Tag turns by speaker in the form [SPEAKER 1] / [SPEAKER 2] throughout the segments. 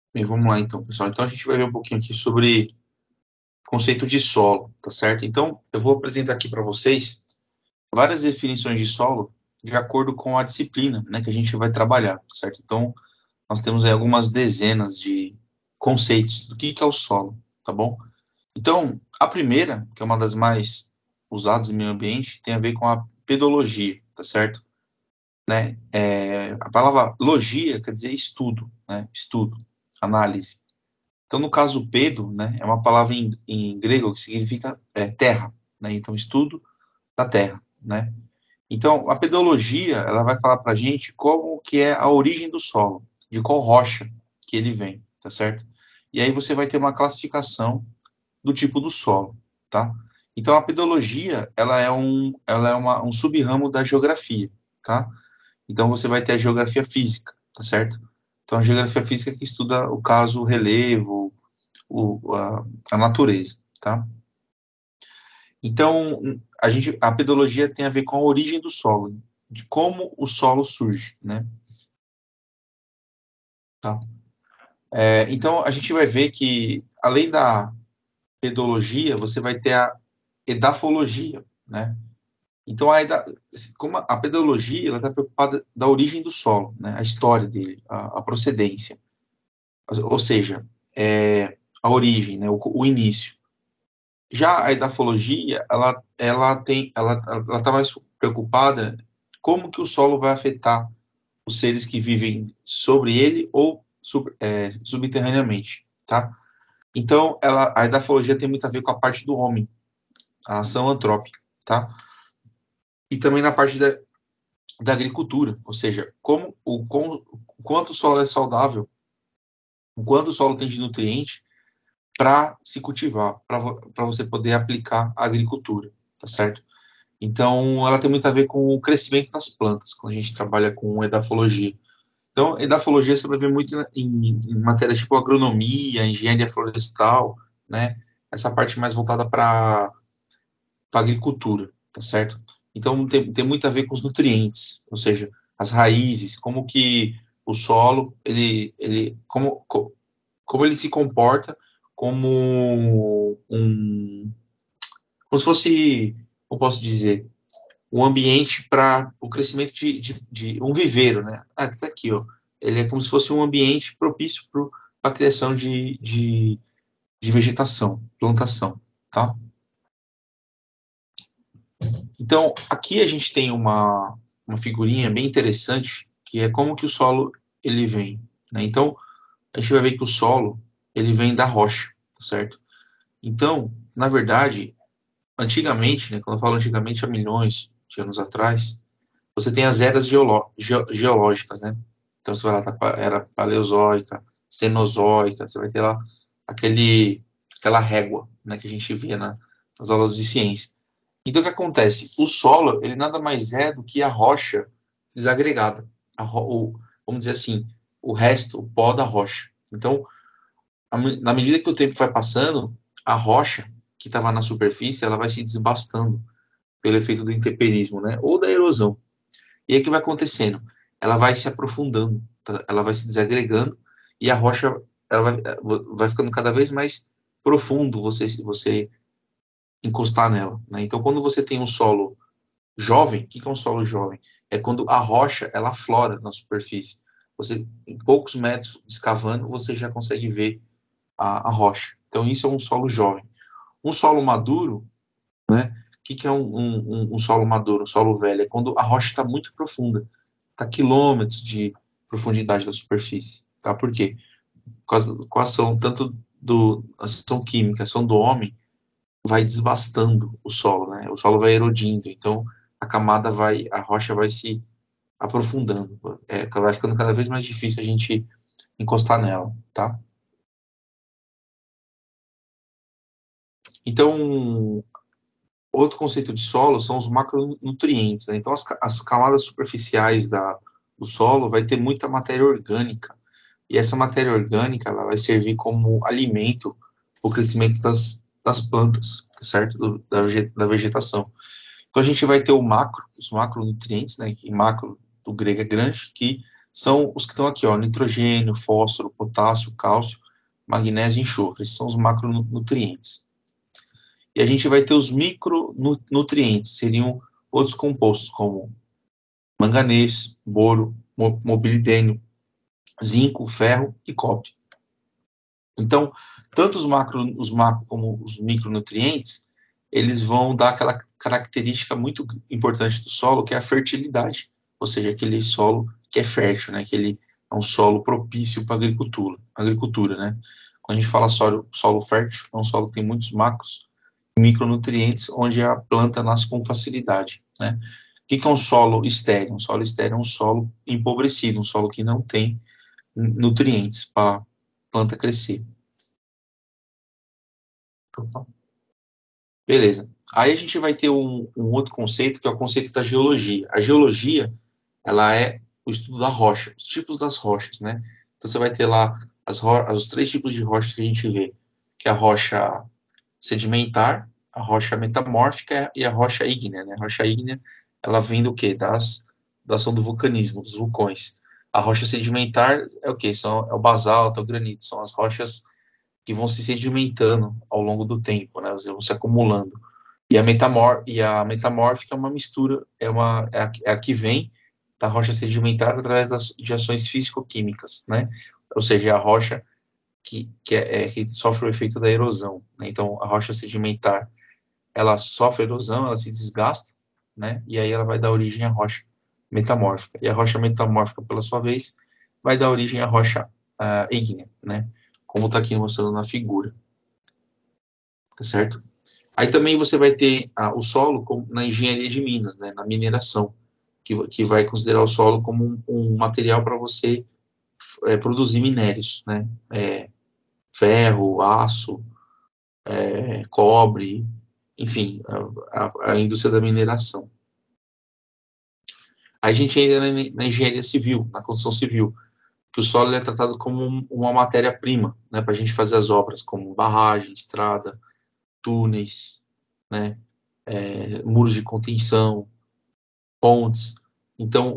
[SPEAKER 1] Bem, vamos lá então, pessoal. Então a gente vai ver um pouquinho aqui sobre conceito de solo, tá certo? Então eu vou apresentar aqui para vocês várias definições de solo de acordo com a disciplina, né, que a gente vai trabalhar, tá certo? Então nós temos aí algumas dezenas de conceitos do que é o solo, tá bom? Então a primeira, que é uma das mais usadas em meio ambiente, tem a ver com a pedologia, tá certo? Né? A palavra logia quer dizer estudo, né? Estudo, análise. Então, no caso, pedo, né, é uma palavra em grego que significa terra, né? Então, estudo da terra, né? Então, a pedologia, ela vai falar para a gente como que é a origem do solo, de qual rocha que ele vem, tá certo? E aí você vai ter uma classificação do tipo do solo, tá? Então, a pedologia, ela é um sub-ramo da geografia, tá? Então, você vai ter a geografia física, tá certo? Então, a geografia física que estuda o caso, o relevo, a natureza, tá? Então, a pedologia tem a ver com a origem do solo, de como o solo surge, né? Tá? Então, a gente vai ver que, além da pedologia, você vai ter a edafologia, né? Então, como a pedologia, ela está preocupada da origem do solo, né? A história dele, a procedência. Ou seja, a origem, né? O início. Já a edafologia, ela tá mais preocupada como que o solo vai afetar os seres que vivem sobre ele ou subterraneamente, tá? Então, a edafologia tem muito a ver com a parte do homem, a ação antrópica, tá? E também na parte da agricultura, ou seja, o quanto o solo é saudável, o quanto o solo tem de nutriente para se cultivar, para você poder aplicar a agricultura, tá certo? Então, ela tem muito a ver com o crescimento das plantas, quando a gente trabalha com edafologia. Então, edafologia você vai ver muito em matérias tipo agronomia, engenharia florestal, né? Essa parte mais voltada para a agricultura, tá certo? Então, tem muito a ver com os nutrientes, ou seja, as raízes, como que o solo, como ele se comporta como se fosse, como posso dizer, um ambiente para o crescimento de um viveiro, né? Ah, tá aqui, ó. Ele é como se fosse um ambiente propício para a criação de vegetação, plantação, tá? Então, aqui a gente tem uma figurinha bem interessante, que é como que o solo ele vem, né? Então, a gente vai ver que o solo ele vem da rocha, tá certo? Então, na verdade, antigamente, né, quando eu falo antigamente, há milhões de anos atrás, você tem as eras geológicas, né? Então você vai lá, era paleozoica, cenozoica, você vai ter lá aquela régua, né, que a gente via nas aulas de ciência. Então o que acontece? O solo, ele nada mais é do que a rocha desagregada. Vamos dizer assim, o resto, o pó da rocha. Então, na medida que o tempo vai passando, a rocha que estava na superfície, ela vai se desbastando pelo efeito do intemperismo, né? Ou da erosão. E aí o que vai acontecendo? Ela vai se aprofundando, tá? Ela vai se desagregando e a rocha ela vai ficando cada vez mais profundo você encostar nela, né? Então, quando você tem um solo jovem, o que é um solo jovem? É quando a rocha ela aflora na superfície. Você, em poucos metros escavando, você já consegue ver a rocha. Então, isso é um solo jovem. Um solo maduro, né? O que é um solo maduro, um solo velho? É quando a rocha está muito profunda, está a quilômetros de profundidade da superfície. Tá? Por quê? Com a ação tanto a ação química, a ação do homem, vai desbastando o solo, né? O solo vai erodindo, então a rocha vai se aprofundando, vai ficando cada vez mais difícil a gente encostar nela, tá? Então, outro conceito de solo são os macronutrientes, né? Então, as camadas superficiais do solo vai ter muita matéria orgânica. E essa matéria orgânica ela vai servir como alimento para o crescimento das plantas, tá certo? Da vegetação. Então, a gente vai ter os macronutrientes, né? Que macro do grego é grande, que são os que estão aqui, ó, nitrogênio, fósforo, potássio, cálcio, magnésio e enxofre. Esses são os macronutrientes. E a gente vai ter os micronutrientes, seriam outros compostos como manganês, boro, molibdênio, zinco, ferro e cobre. Então, tanto os macro como os micronutrientes, eles vão dar aquela característica muito importante do solo, que é a fertilidade, ou seja, aquele solo que é fértil, né? Que ele é um solo propício para a agricultura, né? Quando a gente fala solo fértil, é um solo que tem muitos macros e micronutrientes, onde a planta nasce com facilidade, né? O que é um solo estéril? Um solo estéril é um solo empobrecido, um solo que não tem nutrientes para a planta crescer. Beleza. Aí a gente vai ter um outro conceito, que é o conceito da geologia. A geologia, ela é o estudo da rocha, os tipos das rochas, né? Então você vai ter lá os três tipos de rochas que a gente vê, que é a rocha sedimentar, a rocha metamórfica e a rocha ígnea, né? A rocha ígnea, ela vem do quê? Da ação do vulcanismo, dos vulcões. A rocha sedimentar é o quê? É o basalto, é o granito, são as rochas que vão se sedimentando ao longo do tempo, né? Elas vão se acumulando. E a metamórfica é uma mistura, é a que vem da rocha sedimentar através de ações físico-químicas, né? Ou seja, é a rocha que sofre o efeito da erosão, né? Então, a rocha sedimentar, ela sofre erosão, ela se desgasta, né? E aí ela vai dar origem à rocha metamórfica. E a rocha metamórfica, pela sua vez, vai dar origem à rocha ígnea, né? Como está aqui mostrando na figura, tá certo? Aí também você vai ter o solo na engenharia de minas, né? Na mineração, que vai considerar o solo como um material para você produzir minérios, né? Ferro, aço, cobre, enfim, a indústria da mineração. Aí a gente ainda na engenharia civil, na construção civil, que o solo é tratado como uma matéria-prima, né, para a gente fazer as obras, como barragem, estrada, túneis, né, muros de contenção, pontes. Então,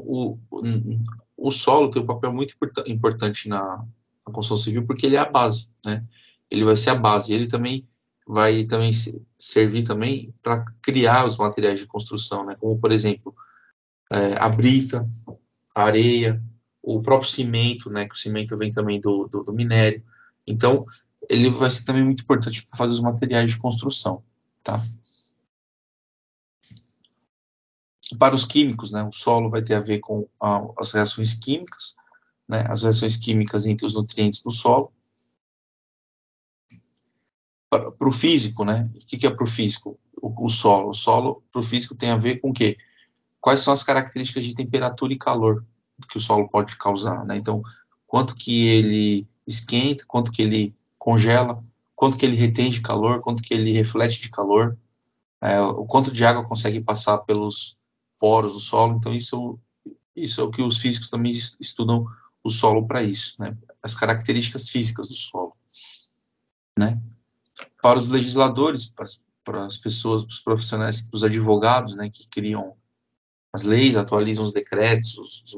[SPEAKER 1] o solo tem um papel muito importante na construção civil, porque ele é a base, né? Ele vai ser a base. Ele também vai servir também para criar os materiais de construção, né? Como, por exemplo, a brita, a areia, o próprio cimento, né? Que o cimento vem também do minério. Então, ele vai ser também muito importante para fazer os materiais de construção, tá? Para os químicos, né, o solo vai ter a ver com as reações químicas, né, as reações químicas entre os nutrientes do solo. Para o físico, né, o que é para o físico? O solo. O solo, para o físico, tem a ver com o quê? Quais são as características de temperatura e calor que o solo pode causar, né? Então, quanto que ele esquenta, quanto que ele congela, quanto que ele retém de calor, quanto que ele reflete de calor, o quanto de água consegue passar pelos poros do solo. Então, isso é o que os físicos também estudam o solo para isso, né? As características físicas do solo, né? Para os legisladores, para as pessoas, para os profissionais, os advogados, né, que criam as leis, atualizam os decretos,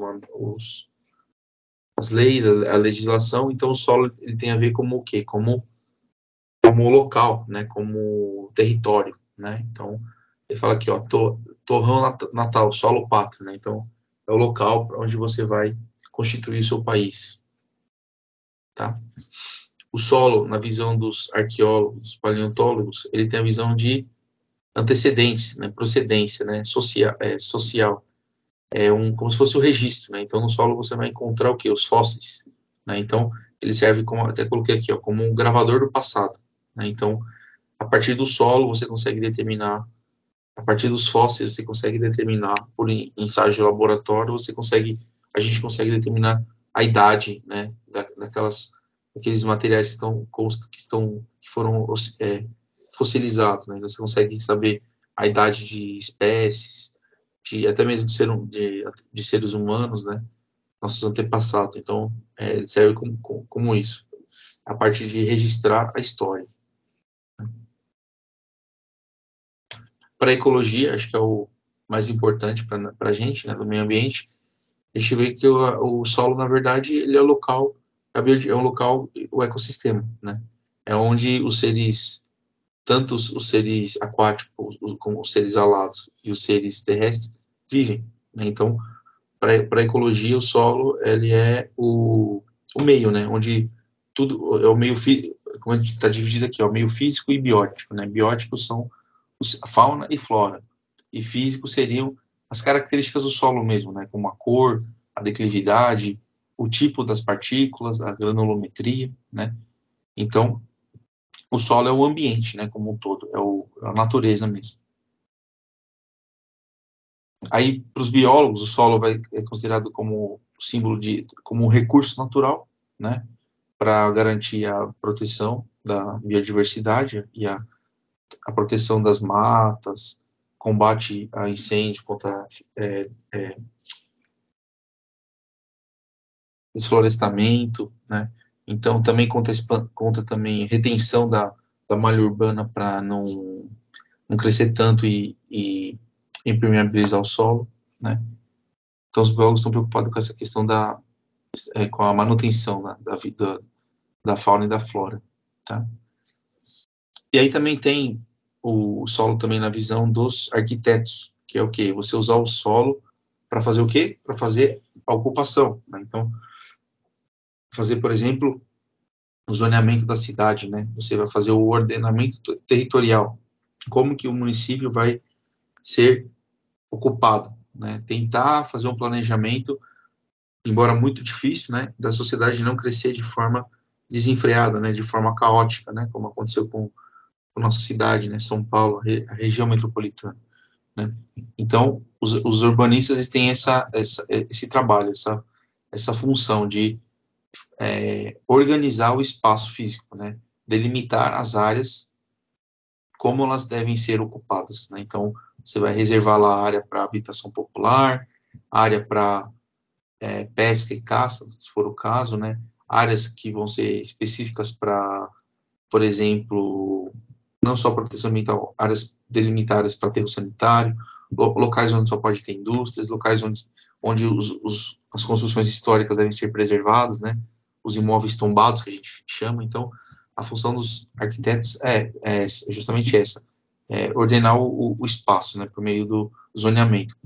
[SPEAKER 1] as leis, a legislação. Então, o solo ele tem a ver como o quê? Como local, né? Como território, né? Então, ele fala aqui, ó, torrão natal, solo pátrio, né? Então, é o local onde você vai constituir o seu país, tá? O solo, na visão dos arqueólogos, dos paleontólogos, ele tem a visão de antecedentes, né? Procedência, né? Social. Como se fosse o registro, né? Então, no solo você vai encontrar o quê? Os fósseis, né? Então, ele serve como, até coloquei aqui, ó, como um gravador do passado, né? Então, a partir do solo você consegue determinar, a partir dos fósseis você consegue determinar, por ensaio de laboratório, a gente consegue determinar a idade, né, daqueles materiais que foram fossilizados, né? Você consegue saber a idade de espécies, até mesmo de seres humanos, né, nossos antepassados. Então, serve como isso, a partir de registrar a história. Para a ecologia, acho que é o mais importante para a gente, né, do meio ambiente, a gente vê que o solo, na verdade, ele é o local, é um local, o ecossistema, né? É onde os seres, tanto os seres aquáticos, como os seres alados e os seres terrestres, vivem, né? Então, para a ecologia, o solo, ele é o meio, né? Onde tudo é o meio, como a gente está dividido aqui, ó, meio físico e biótico, né? Bióticos são a fauna e flora, e físicos seriam as características do solo mesmo, né? Como a cor, a declividade, o tipo das partículas, a granulometria, né? Então, o solo é o ambiente, né? Como um todo, é a natureza mesmo. Aí, para os biólogos, o solo é considerado como símbolo como um recurso natural, né? Para garantir a proteção da biodiversidade e a proteção das matas, combate a incêndio, contra desflorestamento, né? Então também conta também retenção da malha urbana para não crescer tanto e impermeabilizar o solo, né? Então os biólogos estão preocupados com essa questão com a manutenção, né, da vida da fauna e da flora, tá? E aí também tem o solo também na visão dos arquitetos, que é o quê? Você usar o solo para fazer o quê? Para fazer a ocupação, né? Então, fazer, por exemplo, o zoneamento da cidade, né? Você vai fazer o ordenamento territorial. Como que o município vai ser ocupado, né? Tentar fazer um planejamento, embora muito difícil, né? Da sociedade não crescer de forma desenfreada, né? De forma caótica, né? Como aconteceu com nossa cidade, né? São Paulo, a região metropolitana, né? Então, os urbanistas eles têm esse trabalho, essa função de organizar o espaço físico, né? Delimitar as áreas como elas devem ser ocupadas, né? Então, você vai reservar lá a área para habitação popular, área para pesca e caça, se for o caso, né? Áreas que vão ser específicas para, por exemplo, não só proteção ambiental, áreas delimitadas para aterro sanitário, locais onde só pode ter indústrias, locais onde as construções históricas devem ser preservadas, né? Os imóveis tombados, que a gente chama. Então, a função dos arquitetos é justamente essa, ordenar o espaço, né, por meio do zoneamento,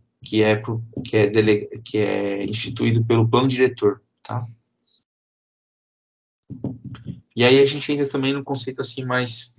[SPEAKER 1] que é instituído pelo plano diretor, tá? E aí a gente entra também no conceito assim mais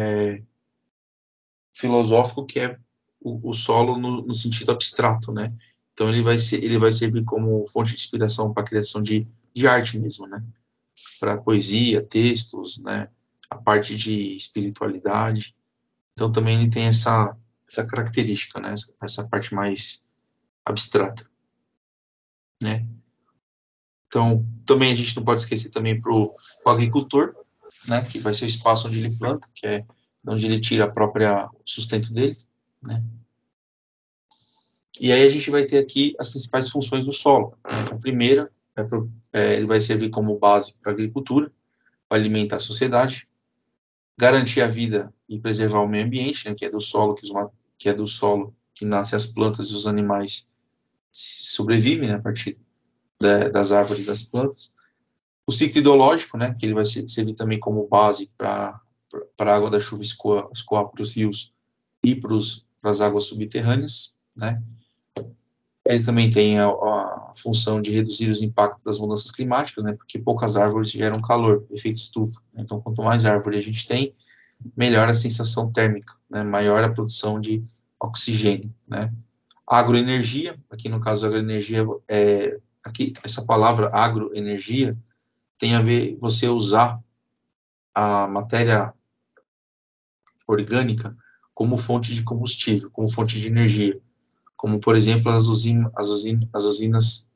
[SPEAKER 1] filosófico, que é o solo no sentido abstrato, né? Então ele vai servir como fonte de inspiração para a criação de arte mesmo, né? Para poesia, textos, né? A parte de espiritualidade. Então também ele tem essa característica, né? Essa parte mais abstrata, né? Então também a gente não pode esquecer também para o agricultor, né? Que vai ser o espaço onde ele planta, que é onde ele tira a própria sustento dele, né? E aí a gente vai ter aqui as principais funções do solo. A primeira, ele vai servir como base para a agricultura, para alimentar a sociedade, garantir a vida e preservar o meio ambiente, né, que é do solo que é do solo que nascem as plantas e os animais sobrevivem, né, a partir das árvores e das plantas. O ciclo hidrológico, né, que ele vai servir também como base para a água da chuva escoar para os rios e para as águas subterrâneas, né? Ele também tem a função de reduzir os impactos das mudanças climáticas, né? Porque poucas árvores geram calor, efeito estufa. Então, quanto mais árvore a gente tem, melhor a sensação térmica, né? Maior a produção de oxigênio, né? Agroenergia, aqui no caso agroenergia, aqui essa palavra agroenergia tem a ver você usar a matéria orgânica como fonte de combustível, como fonte de energia, como por exemplo as usinas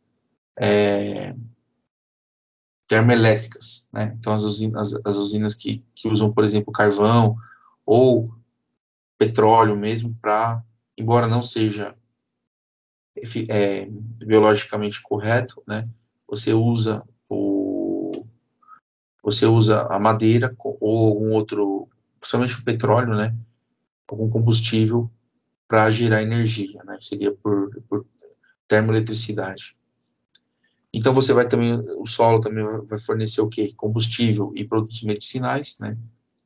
[SPEAKER 1] termoelétricas, né? Então as usinas que usam, por exemplo, carvão ou petróleo mesmo para, embora não seja biologicamente correto, né? Você usa você usa a madeira ou algum outro, principalmente o petróleo, né? Algum combustível para gerar energia, né? Seria por termoeletricidade. Então você vai também, o solo também vai fornecer o quê? Combustível e produtos medicinais, né?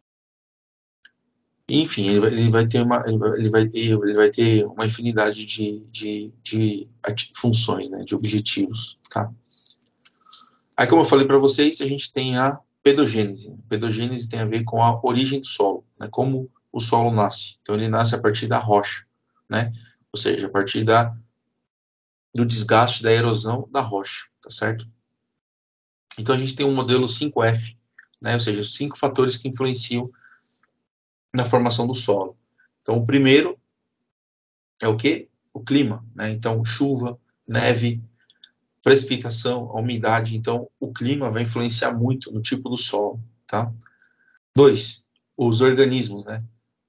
[SPEAKER 1] Enfim, ele vai ter uma, ele vai ter uma infinidade de funções, né? De objetivos, tá? Aí, como eu falei para vocês, a gente tem a pedogênese. Pedogênese tem a ver com a origem do solo, né? Como o solo nasce. Então, ele nasce a partir da rocha, né? Ou seja, a partir do desgaste, da erosão da rocha, tá certo? Então, a gente tem um modelo 5F, né? Ou seja, 5 fatores que influenciam na formação do solo. Então, o primeiro é o quê? O clima, né? Então, chuva, neve, precipitação, a umidade. Então, o clima vai influenciar muito no tipo do solo, tá? 2, os organismos, né?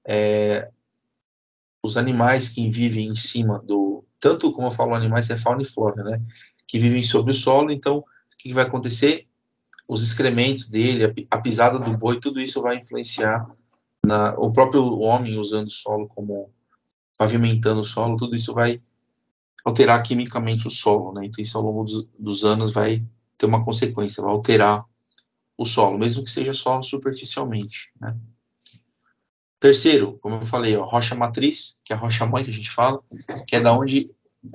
[SPEAKER 1] Os animais que vivem em cima do... Tanto, como eu falo, animais é fauna e flora, né? Que vivem sobre o solo. Então, o que vai acontecer? Os excrementos dele, a pisada do boi, tudo isso vai influenciar o próprio homem usando o solo como pavimentando o solo, tudo isso vai alterar quimicamente o solo, né? Então isso ao longo dos anos vai ter uma consequência, vai alterar o solo, mesmo que seja só superficialmente, né? Terceiro, como eu falei, a rocha matriz, que é a rocha mãe que a gente fala, que é da onde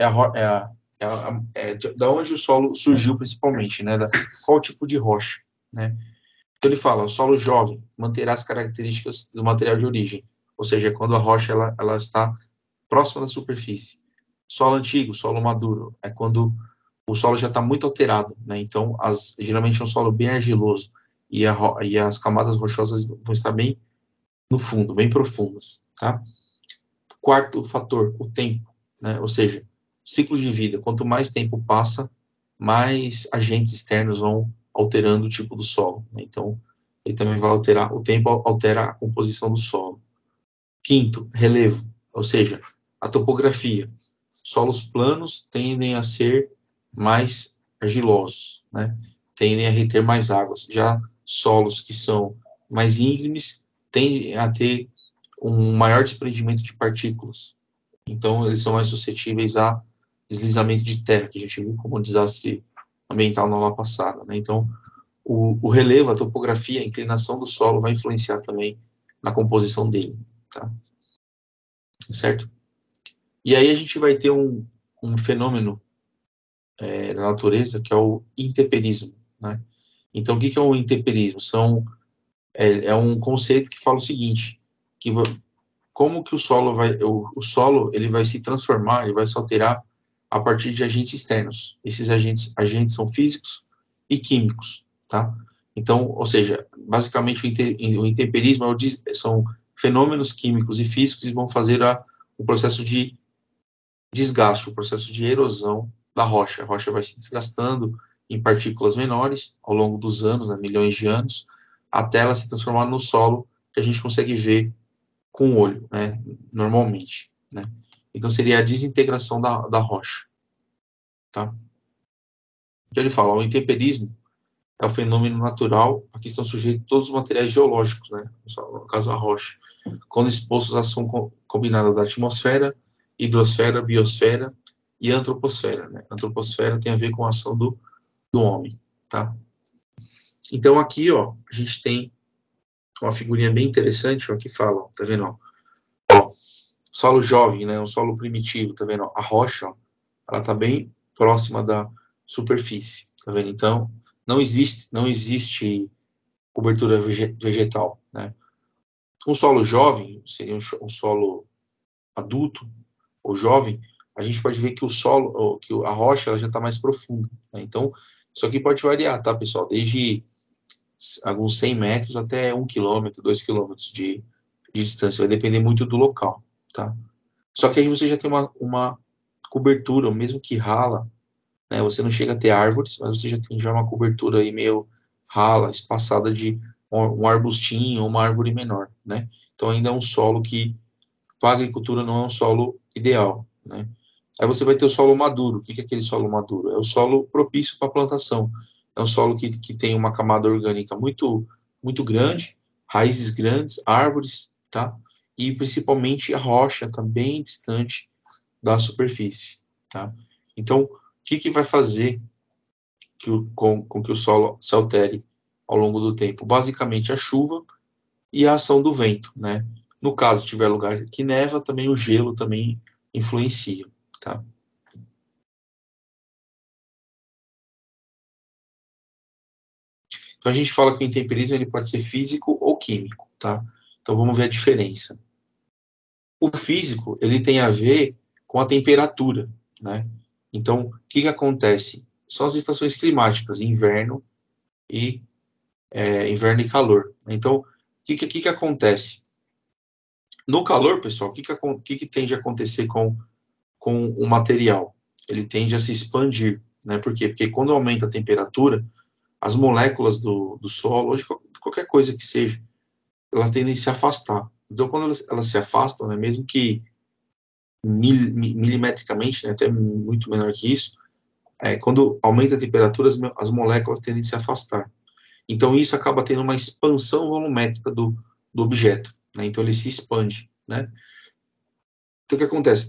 [SPEAKER 1] da onde o solo surgiu principalmente, né? Qual tipo de rocha, né? Então ele fala, o solo jovem manterá as características do material de origem, ou seja, quando a rocha ela está próxima da superfície. Solo antigo, solo maduro, é quando o solo já está muito alterado, né? Então, geralmente é um solo bem argiloso e as camadas rochosas vão estar bem no fundo, bem profundas, tá? Quarto fator, o tempo, né? Ou seja, ciclo de vida. Quanto mais tempo passa, mais agentes externos vão alterando o tipo do solo, né? Então, ele também vai alterar, o tempo altera a composição do solo. Quinto, relevo, ou seja, a topografia. Solos planos tendem a ser mais argilosos, né? Tendem a reter mais águas. Já solos que são mais íngremes tendem a ter um maior desprendimento de partículas. Então, eles são mais suscetíveis a deslizamento de terra, que a gente viu como um desastre ambiental na aula passada, né? Então, o relevo, a topografia, a inclinação do solo vai influenciar também na composição dele, tá? Certo? E aí a gente vai ter um fenômeno da natureza que é o intemperismo, né? Então, o que é o intemperismo? É um conceito que fala o seguinte, que como que o solo ele vai se transformar, ele vai se alterar a partir de agentes externos. Esses agentes são físicos e químicos, tá? Então, ou seja, basicamente o intemperismo são fenômenos químicos e físicos que vão fazer o processo de desgaste, o processo de erosão da rocha. A rocha vai se desgastando em partículas menores ao longo dos anos, né, milhões de anos, até ela se transformar no solo que a gente consegue ver com o olho, né, normalmente, né? Então seria a desintegração da rocha, tá? Então ele fala, o intemperismo é o fenômeno natural a que estão sujeitos todos os materiais geológicos, né, no caso a rocha, quando expostos à ação combinada da atmosfera, hidrosfera, biosfera e antroposfera, né? Antroposfera tem a ver com a ação do homem, tá? Então aqui, ó, a gente tem uma figurinha bem interessante, ó, que fala, ó, tá vendo, ó, solo jovem, né, um solo primitivo, tá vendo, ó, a rocha, ó, ela tá bem próxima da superfície, tá vendo? Então não existe cobertura vegetal, né? Um solo jovem seria um solo adulto ou jovem, a gente pode ver que o solo, que a rocha, ela já está mais profunda, né? Então, isso aqui pode variar, tá, pessoal? Desde alguns 100 metros até 1 quilômetro, 2 quilômetros de distância. Vai depender muito do local, tá? Só que aí você já tem uma cobertura, mesmo que rala, né? Você não chega a ter árvores, mas você já tem uma cobertura aí meio rala, espaçada de um arbustinho ou uma árvore menor, né? Então ainda é um solo que para a agricultura não é um solo ideal, né? Aí você vai ter o solo maduro. O que é aquele solo maduro? É o solo propício para a plantação. É um solo que tem uma camada orgânica muito grande, raízes grandes, árvores, tá? E principalmente a rocha está bem distante da superfície, tá? Então, o que vai fazer com que o solo se altere ao longo do tempo? Basicamente a chuva e a ação do vento, né? No caso, se tiver lugar que neva, também o gelo também influencia, tá? Então a gente fala que o intemperismo ele pode ser físico ou químico, tá? Então vamos ver a diferença. O físico, ele tem a ver com a temperatura, né? Então, o que acontece? São as estações climáticas, e inverno e calor. Então, o que acontece? No calor, pessoal, o que tende a acontecer com o material? Ele tende a se expandir, né? Por quê? Porque quando aumenta a temperatura, as moléculas do solo, ou de qualquer coisa que seja, elas tendem a se afastar. Então, quando elas se afastam, né, mesmo que milimetricamente, né, até muito menor que isso, quando aumenta a temperatura, as moléculas tendem a se afastar. Então, isso acaba tendo uma expansão volumétrica do objeto, né? Então, ele se expande, né? Então, o que acontece?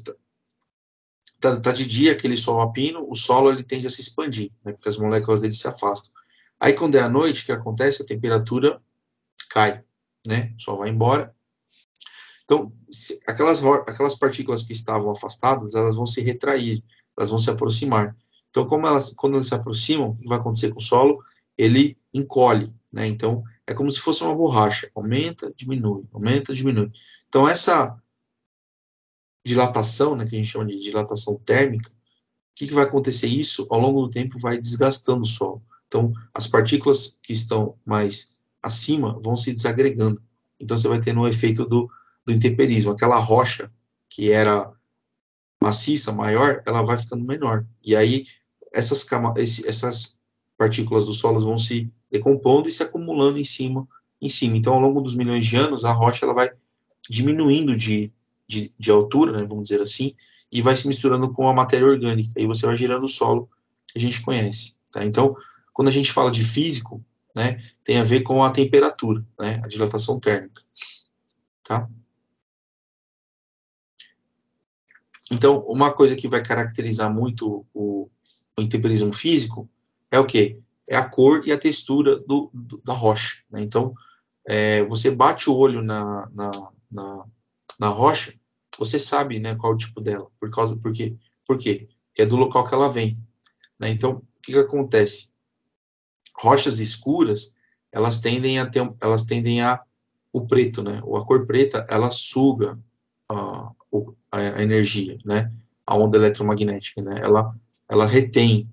[SPEAKER 1] Tá de dia aquele sol a pino, o solo ele tende a se expandir, né? Porque as moléculas dele se afastam. Aí, quando é à noite, o que acontece? A temperatura cai, né? O sol vai embora. Então, aquelas partículas que estavam afastadas, elas vão se retrair, elas vão se aproximar. Então, quando elas se aproximam, o que vai acontecer com o solo? Ele encolhe, né? Então, é como se fosse uma borracha. Aumenta, diminui, aumenta, diminui. Então, essa dilatação, né, que a gente chama de dilatação térmica, o que vai acontecer? Isso, ao longo do tempo, vai desgastando o solo. Então, as partículas que estão mais acima vão se desagregando. Então, você vai tendo um efeito do intemperismo. Aquela rocha que era maciça, maior, ela vai ficando menor. E aí, essas partículas do solo vão se decompondo e se acumulando em cima. Então, ao longo dos milhões de anos, a rocha ela vai diminuindo de altura, né, vamos dizer assim, e vai se misturando com a matéria orgânica. E você vai gerando o solo que a gente conhece. Tá? Então, quando a gente fala de físico, né, tem a ver com a temperatura, né, a dilatação térmica. Tá? Então, uma coisa que vai caracterizar muito o intemperismo físico é o quê? É a cor e a textura da rocha. Né? Então, você bate o olho na rocha, você sabe, né, qual é o tipo dela. Por quê? Porque é do local que ela vem. Né? Então, o que acontece? Rochas escuras, elas tendem a o preto, né? Ou a cor preta, ela suga a energia, né? A onda eletromagnética, né? Ela retém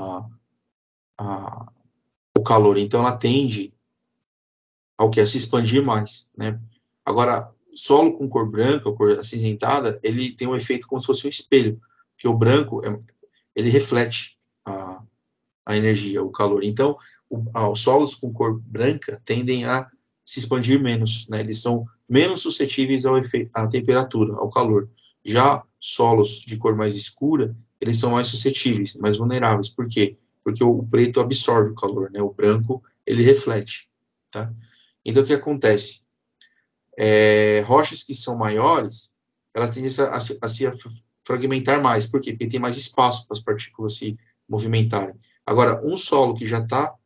[SPEAKER 1] o calor, então ela tende ao que? A se expandir mais, né? Agora, solo com cor branca, ou cor acinzentada, ele tem um efeito como se fosse um espelho, porque o branco, ele reflete a energia, o calor. Então, os solos com cor branca tendem a se expandir menos, né? Eles são menos suscetíveis à temperatura, ao calor. Já solos de cor mais escura, eles são mais suscetíveis, mais vulneráveis. Por quê? Porque o preto absorve o calor, né? O branco, ele reflete, tá? Então, o que acontece? Rochas que são maiores, elas tendem a se fragmentar mais. Por quê? Porque tem mais espaço para as partículas se movimentarem. Agora, um solo que já está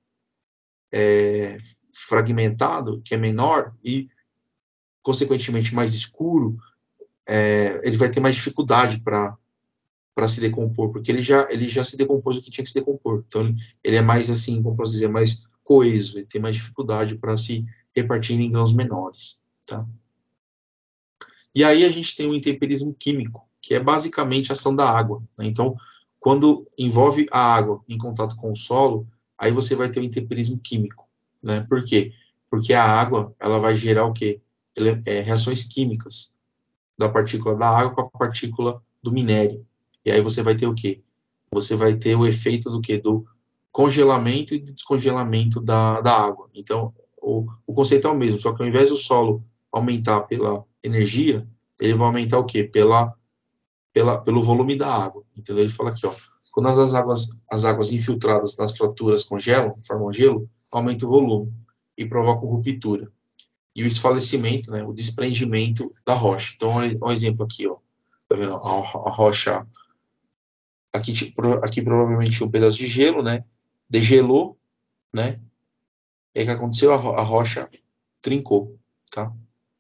[SPEAKER 1] fragmentado, que é menor e, consequentemente, mais escuro, ele vai ter mais dificuldade para se decompor, porque ele já se decompôs o que tinha que se decompor. Então, ele é mais, assim, como posso dizer, mais coeso, ele tem mais dificuldade para se repartir em grãos menores. Tá? E aí a gente tem o intemperismo químico, que é basicamente a ação da água. Né? Então, quando envolve a água em contato com o solo, aí você vai ter o intemperismo químico. Né? Por quê? Porque a água ela vai gerar o quê? Reações químicas da partícula da água com a partícula do minério. E aí você vai ter o quê? Você vai ter o efeito do quê? Do congelamento e descongelamento da água. Então, o conceito é o mesmo, só que ao invés do solo aumentar pela energia, ele vai aumentar o quê? Pelo volume da água. Entendeu? Ele fala aqui, ó, quando as águas infiltradas nas fraturas congelam, formam gelo, aumenta o volume e provoca ruptura. E o esfalecimento, né, o desprendimento da rocha. Então, olha um exemplo aqui, ó. Tá vendo? A rocha, aqui provavelmente um pedaço de gelo, né? degelou, né? E aí o que aconteceu? A rocha trincou, tá?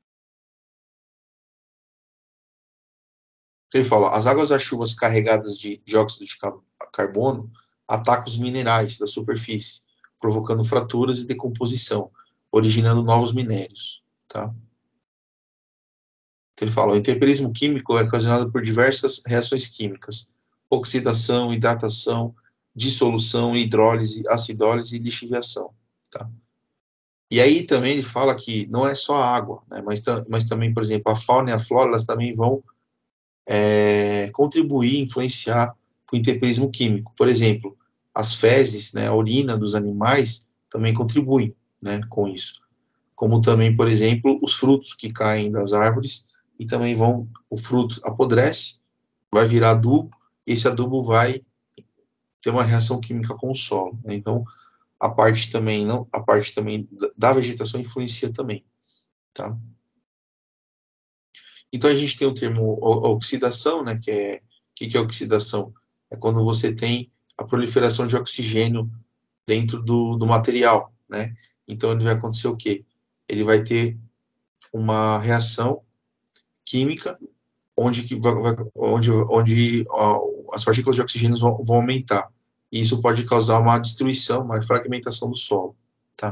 [SPEAKER 1] Ele fala, as águas das chuvas carregadas de dióxido de carbono atacam os minerais da superfície, provocando fraturas e decomposição, originando novos minérios, tá? Então ele fala, o intemperismo químico é ocasionado por diversas reações químicas, oxidação, hidratação, dissolução, hidrólise, acidólise e lixiviação, tá? E aí também ele fala que não é só a água, né, mas também, por exemplo, a fauna e a flora, elas também vão contribuir, influenciar o intemperismo químico. Por exemplo, as fezes, né, a urina dos animais também contribuem, né, com isso. Como também, por exemplo, os frutos que caem das árvores e também o fruto apodrece, vai virar adubo, e esse adubo vai ter uma reação química com o solo, né? Então, a parte também da vegetação influencia também, tá? Então a gente tem o termo oxidação, né, que é oxidação? É quando você tem a proliferação de oxigênio dentro do material, né? Então ele vai acontecer o quê? Ele vai ter uma reação química onde as partículas de oxigênio vão aumentar. E isso pode causar uma destruição, uma fragmentação do solo, tá?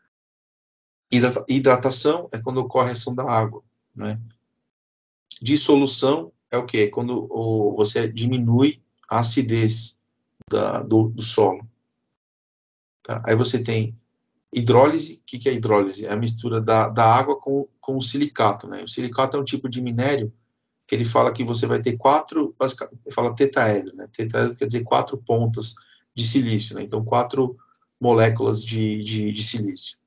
[SPEAKER 1] Hidratação é quando ocorre a ação da água, né? Dissolução é o quê? É quando você diminui a acidez do solo. Tá? Aí você tem hidrólise. O que é hidrólise? É a mistura da água com o silicato, né? O silicato é um tipo de minério que ele fala que você vai ter ele fala tetaedro, né? Tetaedro quer dizer 4 pontas de silício, né? Então 4 moléculas de silício.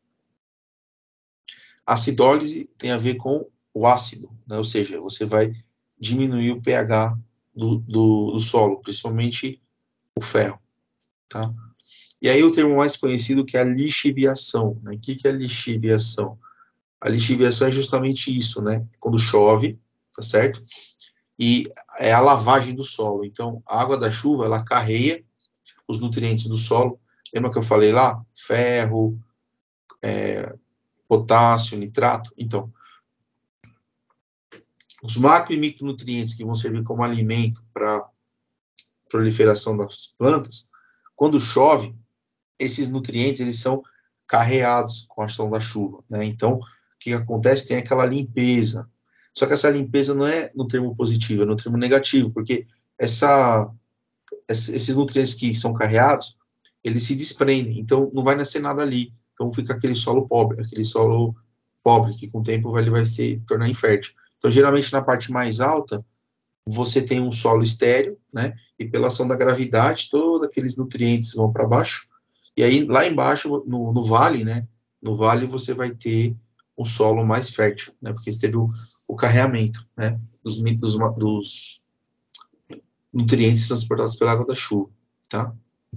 [SPEAKER 1] Acidólise tem a ver com o ácido, né? Ou seja, você vai diminuir o pH do solo, principalmente o ferro, tá? E aí o termo mais conhecido que é a lixiviação, né? O que é a lixiviação? A lixiviação é justamente isso, né? Quando chove, tá certo? E é a lavagem do solo. Então, a água da chuva, ela carreia os nutrientes do solo. Lembra que eu falei lá? Ferro, potássio, nitrato. Então, os macro e micronutrientes que vão servir como alimento para proliferação das plantas, quando chove, esses nutrientes eles são carreados com a ação da chuva, né? Então, o que acontece? Tem aquela limpeza. Só que essa limpeza não é no termo positivo, é no termo negativo, porque esses nutrientes que são carreados, eles se desprendem, então não vai nascer nada ali. Então fica aquele solo pobre, que com o tempo ele vai se tornar infértil. Então, geralmente, na parte mais alta, você tem um solo estéril, né? E pela ação da gravidade, todos aqueles nutrientes vão para baixo. E aí, lá embaixo, no vale, né? No vale, você vai ter um solo mais fértil, né? Porque você teve o carreamento, né? Dos nutrientes transportados pela água da chuva, tá?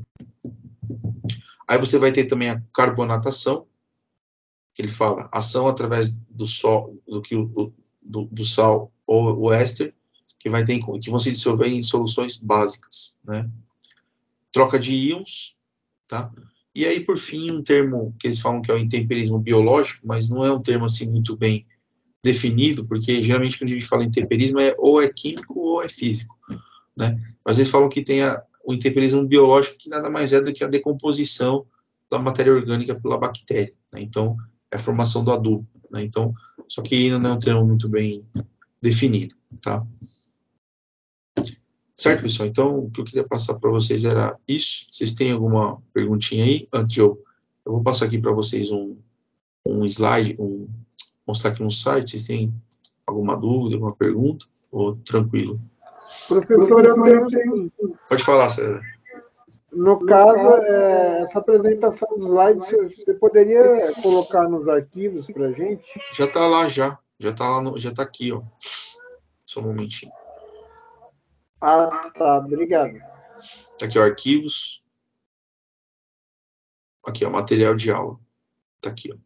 [SPEAKER 1] Aí você vai ter também a carbonatação, que ele fala ação através do sal ou o éster, que vão se dissolver em soluções básicas, né? Troca de íons, tá? E aí, por fim, um termo que eles falam que é o intemperismo biológico, mas não é um termo assim muito bem definido, porque geralmente quando a gente fala em intemperismo ou é químico ou é físico, né? Mas eles falam que tem o intemperismo biológico, que nada mais é do que a decomposição da matéria orgânica pela bactéria, né? Então, é a formação do adubo, né? Então, só que ainda não é um termo muito bem definido, tá? Certo, pessoal? Então, o que eu queria passar para vocês era isso. Vocês têm alguma perguntinha aí? Antes eu vou passar aqui para vocês um slide, mostrar aqui um site. Vocês têm alguma dúvida, alguma pergunta? Ou tranquilo?
[SPEAKER 2] Professor, eu tenho o seguinte.
[SPEAKER 1] Pode falar, César.
[SPEAKER 2] No caso, essa apresentação dos slides, você poderia colocar nos arquivos para a gente?
[SPEAKER 1] Já está lá, já. Já está lá, já está aqui, ó. Só um momentinho.
[SPEAKER 2] Ah, tá. Obrigado.
[SPEAKER 1] Tá aqui, ó, arquivos. Aqui, ó, material de aula. Tá aqui, ó.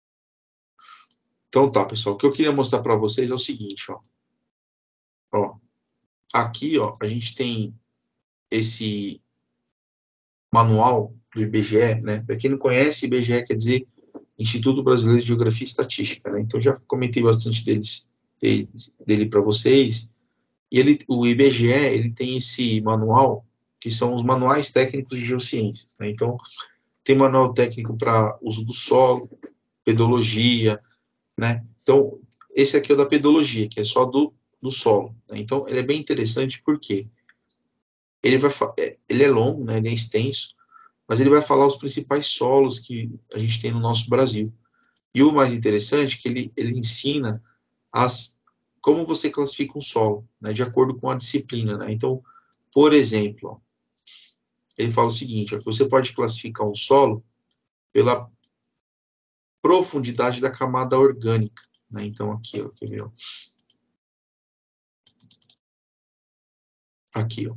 [SPEAKER 1] Então tá, pessoal. O que eu queria mostrar para vocês é o seguinte, ó. Ó. Aqui, ó, a gente tem esse manual, do IBGE, né? Para quem não conhece, IBGE quer dizer Instituto Brasileiro de Geografia e Estatística, né? Então já comentei bastante dele para vocês. E o IBGE ele tem esse manual, que são os manuais técnicos de geociências, né? Então tem manual técnico para uso do solo, pedologia, né? Então esse aqui é o da pedologia, que é só do solo, né? Então ele é bem interessante porque ele é longo, né? Ele é extenso, mas ele vai falar os principais solos que a gente tem no nosso Brasil. E o mais interessante é que ele ensina como você classifica um solo, né, de acordo com a disciplina, né? Então, por exemplo, ó, ele fala o seguinte, ó, que você pode classificar um solo pela profundidade da camada orgânica, né? Então, aqui, ó, quer ver, ó? Aqui, ó.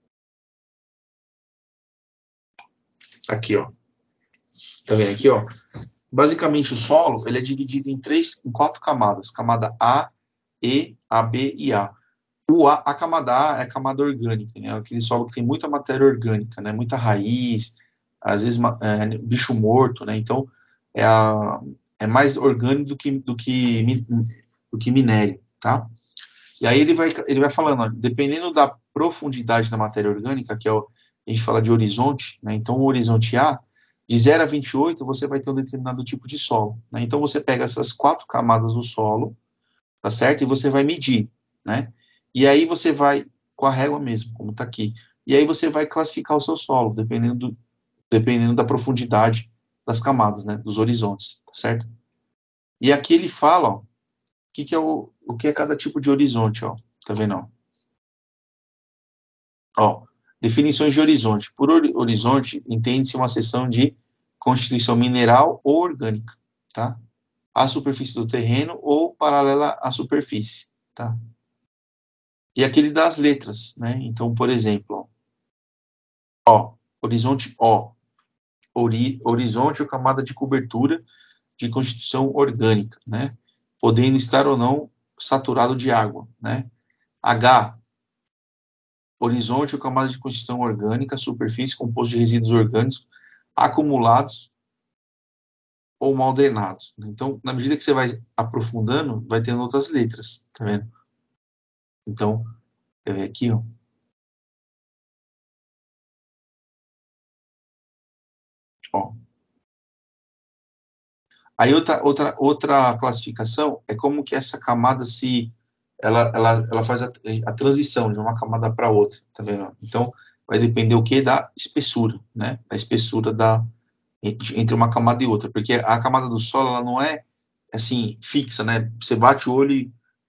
[SPEAKER 1] Aqui, ó. Tá vendo aqui, ó? Basicamente, o solo ele é dividido em 4 camadas. Camada A, E, AB e A. A camada A é a camada orgânica, né? Aquele solo que tem muita matéria orgânica, né? Muita raiz, às vezes bicho morto, né? Então, é mais orgânico do que minério, tá? E aí ele vai falando, ó, dependendo da profundidade da matéria orgânica, que é a gente fala de horizonte, né? Então, o horizonte A, de 0 a 28, você vai ter um determinado tipo de solo, né? Então, você pega essas 4 camadas do solo, tá certo? E você vai medir, né? E aí você vai com a régua mesmo, como está aqui. E aí você vai classificar o seu solo, dependendo da profundidade das camadas, né? Dos horizontes, tá certo? E aqui ele fala, ó, o que é cada tipo de horizonte, ó. Tá vendo, ó? Ó, definições de horizonte. Por horizonte, entende-se uma seção de constituição mineral ou orgânica, tá? À superfície do terreno ou paralela à superfície, tá? E aquele das letras, né? Então, por exemplo, ó, horizonte O, horizonte ou camada de cobertura de constituição orgânica, né? Podendo estar ou não saturado de água, né? H, horizonte ou camada de constituição orgânica, superfície composta de resíduos orgânicos acumulados ou mal drenados. Então, na medida que você vai aprofundando, vai tendo outras letras, tá vendo? Então, aqui, ó. Ó. Aí outra classificação é como que essa camada ela faz a transição de uma camada para outra, tá vendo? Então, vai depender o que? Da espessura, né? A espessura entre uma camada e outra, porque a camada do solo, ela não é, assim, fixa, né? Você bate o olho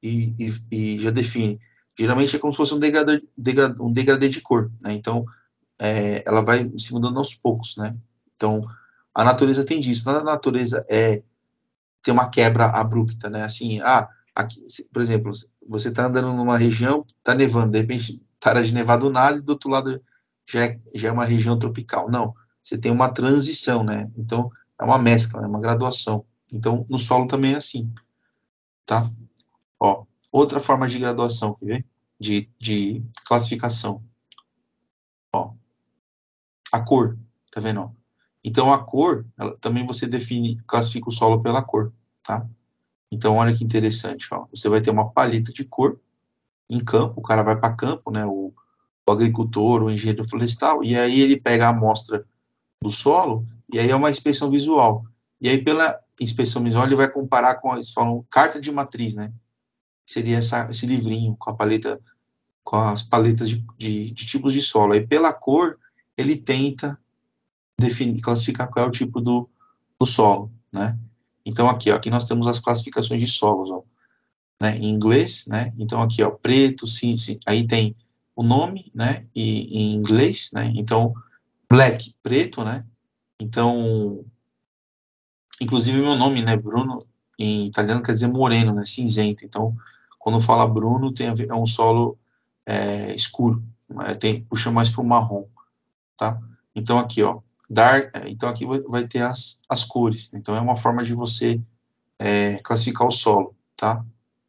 [SPEAKER 1] e já define. Geralmente é como se fosse um degradê de cor, né? Então, ela vai se mudando aos poucos, né? Então, a natureza tem disso. Nada da natureza tem uma quebra abrupta, né? Assim, aqui, por exemplo, você está andando numa região, está nevando, de repente para de nevar do nada e do outro lado já é uma região tropical. Não, você tem uma transição, né? Então, é uma mescla, é uma graduação. Então, no solo também é assim, tá? Ó, outra forma de graduação, quer ver? De classificação. Ó, a cor, tá vendo? Ó? Então, a cor, também você classifica o solo pela cor, tá? Então, olha que interessante, ó. Você vai ter uma paleta de cor em campo, o cara vai para campo, né? O agricultor, o engenheiro florestal, e aí ele pega a amostra do solo, e aí é uma inspeção visual. E aí, pela inspeção visual, ele vai comparar com, eles falam, carta de matriz, né? Seria esse livrinho com a paleta, com as paletas de tipos de solo. Aí, pela cor, ele tenta classificar qual é o tipo do solo, né? Então, aqui nós temos as classificações de solos, ó. Né, em inglês, né? Então aqui, ó, preto, sim, aí tem o nome, né? E em inglês, né? Então black, preto, né? Então, inclusive meu nome, né? Bruno, em italiano quer dizer moreno, né? Cinzento. Então, quando fala Bruno, tem a ver, é um solo escuro, puxa mais para o marrom, tá? Então aqui, ó, então aqui vai ter as cores. Então é uma forma de você classificar o solo, tá?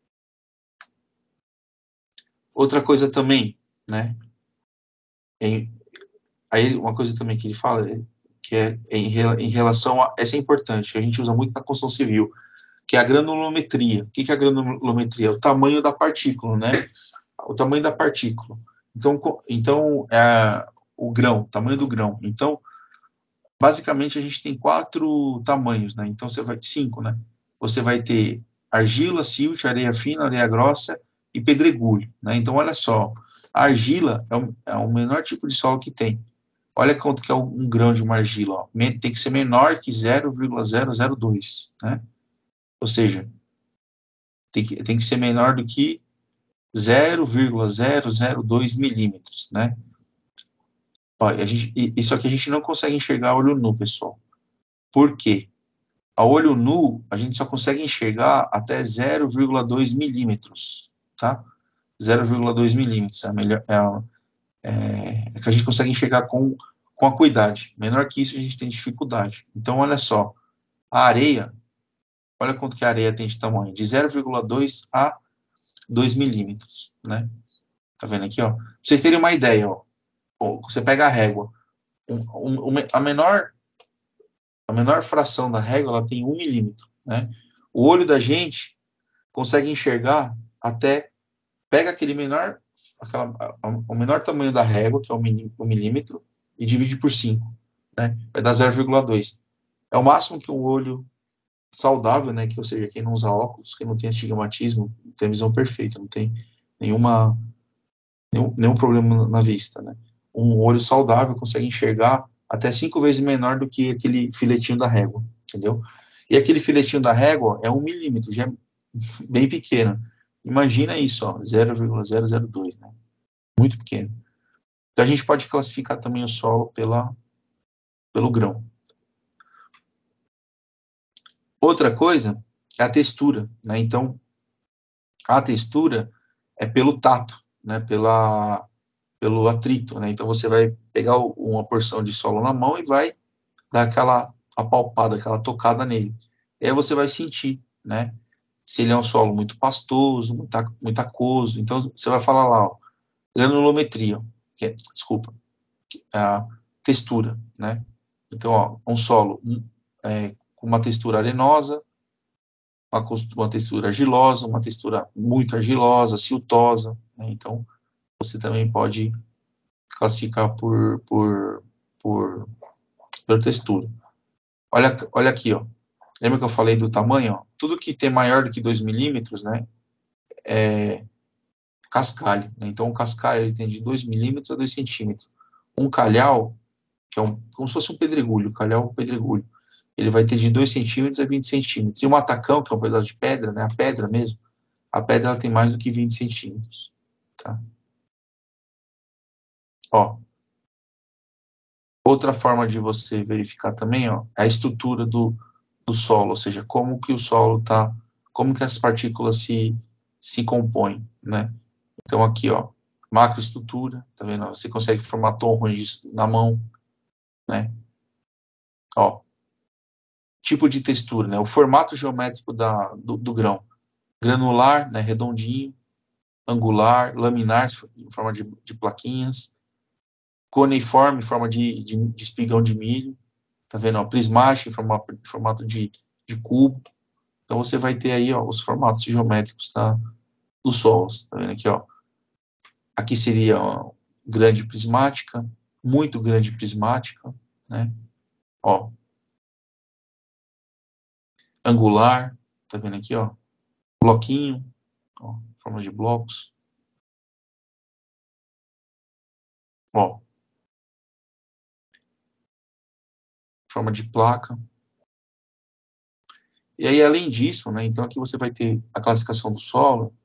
[SPEAKER 1] Outra coisa também, né? Aí uma coisa também que ele fala, que é em relação a... Essa é importante, a gente usa muito na construção civil, que é a granulometria. O que é a granulometria? O tamanho da partícula, né? O tamanho da partícula. Então o grão, o tamanho do grão. Então, basicamente, a gente tem 4 tamanhos, né? Então, cinco, né? Você vai ter argila, silt, areia fina, areia grossa e pedregulho, né? Então, olha só, a argila é o menor tipo de solo que tem. Olha quanto que é um grão de uma argila, ó. Tem que ser menor que 0,002, né? Ou seja, tem que ser menor do que 0,002 milímetros, né? Ó, isso aqui a gente não consegue enxergar a olho nu, pessoal. Por quê? A olho nu, a gente só consegue enxergar até 0,2 milímetros, tá? 0,2 milímetros é que a gente consegue enxergar com acuidade. Menor que isso, a gente tem dificuldade. Então, olha só, a areia, olha quanto que a areia tem de tamanho, de 0,2 a 2 milímetros, né? Tá vendo aqui, ó? Pra vocês terem uma ideia, ó. Você pega a régua, a menor fração da régua, ela tem 1 milímetro, né? O olho da gente consegue enxergar até, pega aquele o menor tamanho da régua, que é 1 milímetro, e divide por 5, né? Vai dar 0,2. É o máximo que um olho saudável, né? Que, ou seja, quem não usa óculos, quem não tem astigmatismo, tem a visão perfeita, não tem nenhum problema na vista, né? Um olho saudável consegue enxergar até 5 vezes menor do que aquele filetinho da régua, entendeu? E aquele filetinho da régua é 1 milímetro, já é bem pequeno. Imagina isso, ó, 0,002, né? Muito pequeno. Então a gente pode classificar também o solo pelo grão. Outra coisa é a textura, né? Então a textura é pelo tato, né? Pelo atrito, né? Então você vai pegar uma porção de solo na mão e vai dar aquela apalpada, aquela tocada nele. E aí você vai sentir, né? Se ele é um solo muito pastoso, muito aquoso. Então você vai falar lá, ó, granulometria, desculpa, a textura, né? Então, ó, um solo com uma textura arenosa, uma textura argilosa, uma textura muito argilosa, siltosa, né? Então você também pode classificar por textura. Olha aqui, ó. Lembra que eu falei do tamanho? Ó? Tudo que tem maior do que 2 milímetros, né, é cascalho. Né? Então, o cascalho ele tem de 2 milímetros a 2 centímetros. Um calhau, que é como se fosse um pedregulho, calhau ou pedregulho, ele vai ter de 2 centímetros a 20 centímetros. E o matacão, que é um pedaço de pedra, né, a pedra mesmo, a pedra ela tem mais do que 20 centímetros. Tá? Ó, outra forma de você verificar também, ó, é a estrutura do solo, ou seja, como que o solo tá, como que as partículas se compõem, né? Então aqui, ó, macroestrutura, tá vendo? Você consegue formar torres na mão, né? Ó, tipo de textura, né? O formato geométrico do grão, granular, né? Redondinho, angular, laminar, em forma de plaquinhas, cuneiforme, em forma de espigão de milho, tá vendo? Ó, prismático, em formato de cubo. Então você vai ter aí, ó, os formatos geométricos dos solos, tá vendo aqui, ó? Aqui seria, ó, grande prismática, muito grande prismática, né? Ó, angular, tá vendo aqui, ó? Bloquinho, ó, forma de blocos. Ó, forma de placa. E aí, além disso, né, então aqui você vai ter a classificação do solo.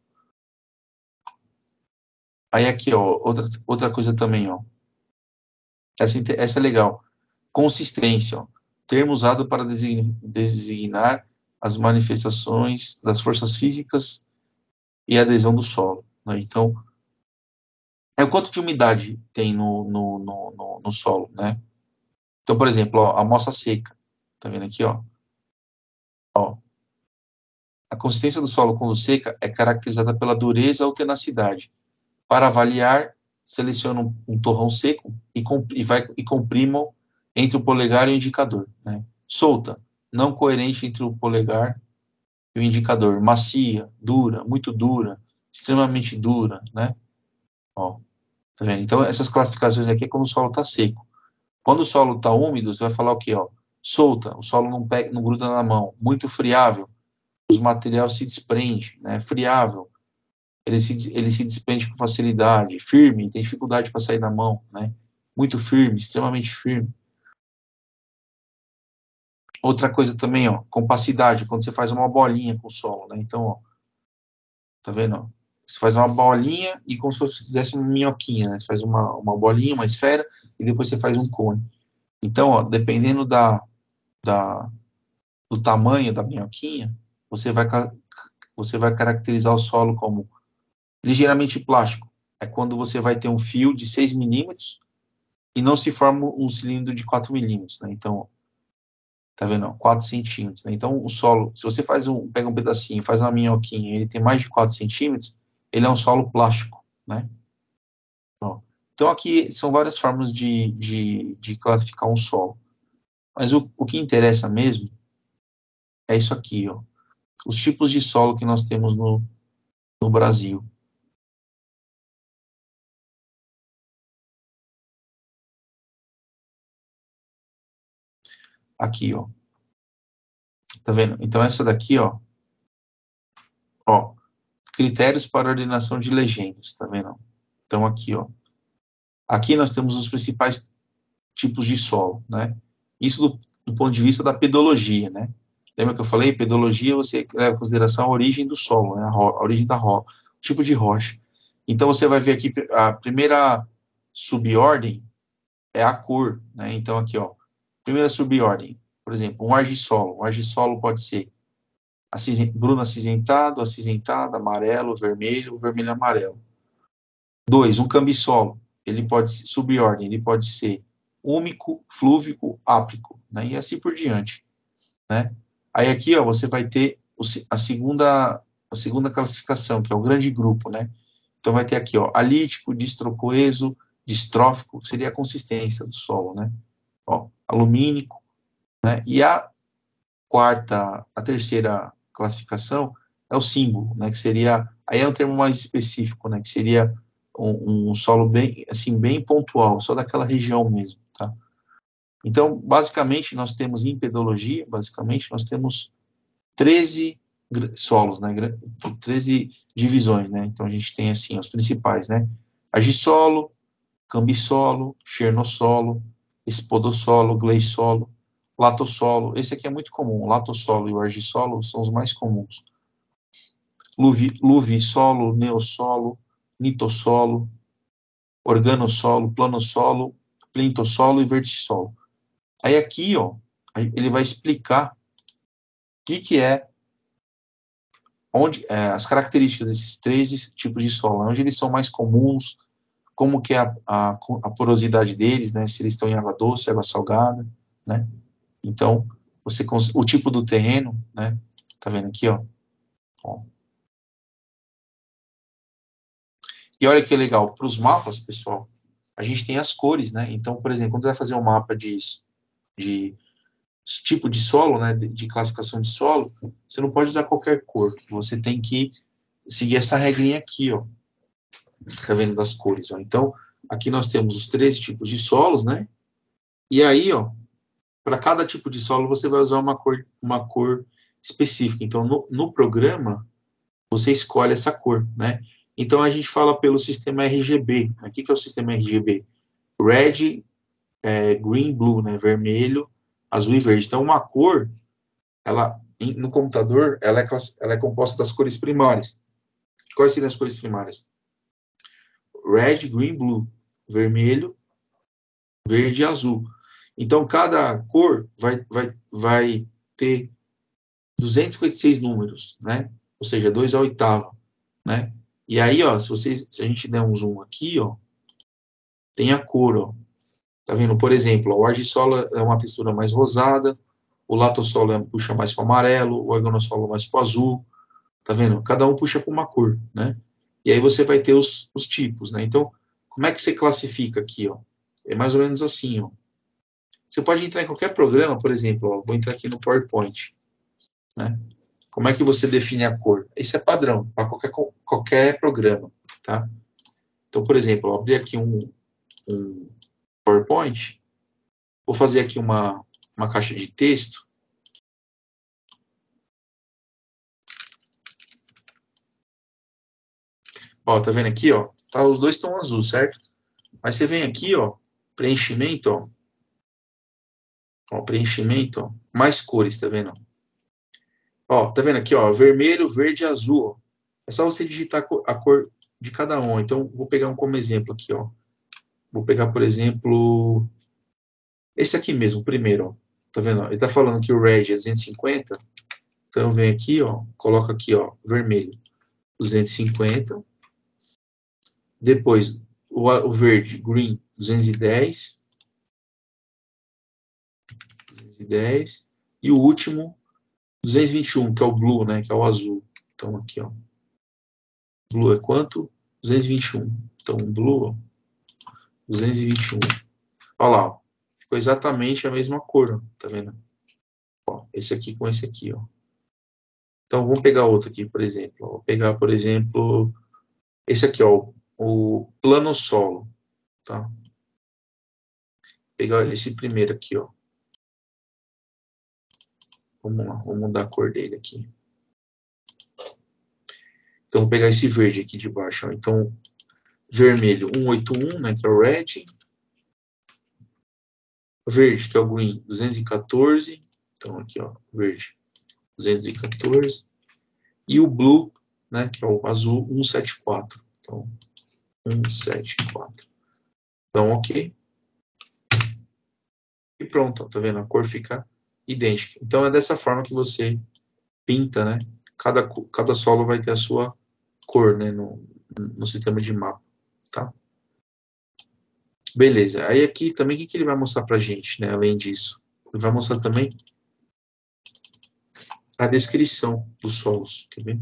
[SPEAKER 1] Aí aqui, ó, outra coisa também, ó. Essa é legal. Consistência, ó. Termo usado para designar as manifestações das forças físicas e adesão do solo. Né? Então, é o quanto de umidade tem no solo, né? Então, por exemplo, ó, a amostra seca. Tá vendo aqui, ó? Ó. A consistência do solo quando seca é caracterizada pela dureza ou tenacidade. Para avaliar, seleciona um torrão seco e comprimam entre o polegar e o indicador, né? Solta, não coerente entre o polegar e o indicador. Macia, dura, muito dura, extremamente dura, né? Ó, tá vendo? Então, essas classificações aqui é quando o solo está seco. Quando o solo está úmido, você vai falar o quê? Ó? Solta, o solo não, pega, não gruda na mão. Muito friável, os materiais se desprendem, né? Friável, ele se desprende com facilidade. Firme, tem dificuldade para sair da mão, né? Muito firme, extremamente firme. Outra coisa também, ó, compacidade, quando você faz uma bolinha com o solo, né? Então, ó, tá vendo? Ó? Você faz uma bolinha e como se você fizesse uma minhoquinha, né? Você faz uma bolinha, uma esfera, e depois você faz um cone. Então, ó, dependendo do tamanho da minhoquinha, você vai caracterizar o solo como ligeiramente plástico. É quando você vai ter um fio de 6 milímetros e não se forma um cilindro de 4 milímetros, né? Então, tá vendo? 4 centímetros. Né? Então, o solo, se você pega um pedacinho, faz uma minhoquinha, ele tem mais de 4 centímetros, ele é um solo plástico, né? Ó. Então, aqui são várias formas de classificar um solo. Mas o que interessa mesmo é isso aqui, ó. Os tipos de solo que nós temos no Brasil. Aqui, ó. Tá vendo? Então, essa daqui, ó. Critérios para ordenação de legendas, tá vendo? Então, aqui, ó. Aqui nós temos os principais tipos de solo, né? Isso do ponto de vista da pedologia, né? Lembra que eu falei? Pedologia, você leva em consideração a origem do solo, né? A origem da rocha, o tipo de rocha. Então, você vai ver aqui, a primeira subordem é a cor, né? Então, aqui, ó. Primeira subordem, por exemplo, um argissolo. Um argissolo pode ser bruno acinzentado, acinzentado, amarelo, vermelho, vermelho amarelo. 2. Um cambissolo. Ele pode ser subordem, ele pode ser úmico, flúvico, áprico, né? E assim por diante, né? Aí aqui, ó, você vai ter a segunda classificação, que é o grande grupo, né? Então vai ter aqui, ó, alítico, distrocoeso, distrófico, seria a consistência do solo, né? Ó, alumínico, né? E a terceira classificação é o símbolo, né? Que seria, aí é um termo mais específico, né? Que seria um solo bem, assim, bem pontual, só daquela região mesmo, tá? Então, basicamente, nós temos em pedologia, basicamente, nós temos 13 solos, né? 13 divisões, né? Então, a gente tem, assim, os principais, né? Agissolo, cambissolo, chernossolo, espodossolo, gleissolo, latossolo. Esse aqui é muito comum. O latossolo e o argissolo são os mais comuns. Luvissolo, neossolo, nitossolo, organossolo, planossolo, plintossolo e vertissolo. Aí aqui, ó, ele vai explicar o que é, as características desses 13 tipos de solo, onde eles são mais comuns, como que é a porosidade deles, né, se eles estão em água doce, água salgada, né? Então, o tipo do terreno, né? Tá vendo aqui, ó. E olha que legal, para os mapas, pessoal, a gente tem as cores, né? Então, por exemplo, quando você vai fazer um mapa de tipo de solo, né, de classificação de solo, você não pode usar qualquer cor. Você tem que seguir essa regrinha aqui, ó. Tá vendo das cores, ó. Então, aqui nós temos os 13 tipos de solos, né? E aí, ó, para cada tipo de solo você vai usar uma cor específica. Então, no programa, você escolhe essa cor, né? Então, a gente fala pelo sistema RGB. O que é o sistema RGB? Red, green, blue, né? Vermelho, azul e verde. Então, uma cor, no computador, ela é composta das cores primárias. Quais seriam as cores primárias? Red, green, blue. Vermelho, verde e azul. Então, cada cor vai ter 256 números, né? Ou seja, 2 à oitava, né? E aí, ó, se a gente der um zoom aqui, ó, tem a cor, ó. Tá vendo? Por exemplo, o argissolo é uma textura mais rosada, o latossolo puxa mais para o amarelo, o organossolo mais para o azul. Tá vendo? Cada um puxa para uma cor, né? E aí você vai ter os tipos, né? Então, como é que você classifica aqui, ó? É mais ou menos assim, ó. Você pode entrar em qualquer programa, por exemplo, ó, vou entrar aqui no PowerPoint, né? Como é que você define a cor? Isso é padrão para qualquer programa, tá? Então, por exemplo, eu abri aqui um PowerPoint, vou fazer aqui uma caixa de texto. Ó, tá vendo aqui, ó? Tá, os dois estão azul, certo? Mas você vem aqui, ó, preenchimento, ó. Ó, preenchimento, ó, mais cores, tá vendo? Ó, tá vendo aqui, ó, vermelho, verde e azul, ó. É só você digitar a cor de cada um. Então, vou pegar um como exemplo aqui, ó. Vou pegar, por exemplo, esse aqui mesmo, o primeiro, ó. Tá vendo? Ele tá falando que o red é 250. Então, eu venho aqui, ó, coloco aqui, ó, vermelho, 250. Depois, o verde, green, 210. 210. E o último, 221, que é o blue, né? Que é o azul. Então, aqui, ó. Blue é quanto? 221. Então, blue, ó, 221. Olha lá, ó. Ficou exatamente a mesma cor, ó. Tá vendo? Ó, esse aqui com esse aqui, ó. Então, vamos pegar outro aqui, por exemplo. Vou pegar, por exemplo, esse aqui, ó, o plano solo, tá? Vou pegar esse primeiro aqui, ó. Vamos lá, vamos mudar a cor dele aqui. Então, vou pegar esse verde aqui de baixo, ó. Então, vermelho, 181, né, que é o red. Verde, que é o green, 214. Então, aqui, ó, verde, 214. E o blue, né, que é o azul, 174. Então, 174. Então, ok. E pronto, ó, tá vendo? A cor fica idêntica. Então, é dessa forma que você pinta, né? Cada solo vai ter a sua cor, né, no sistema de mapa, tá? Beleza. Aí aqui também, o que ele vai mostrar pra gente, né? Além disso, ele vai mostrar também a descrição dos solos. Quer ver?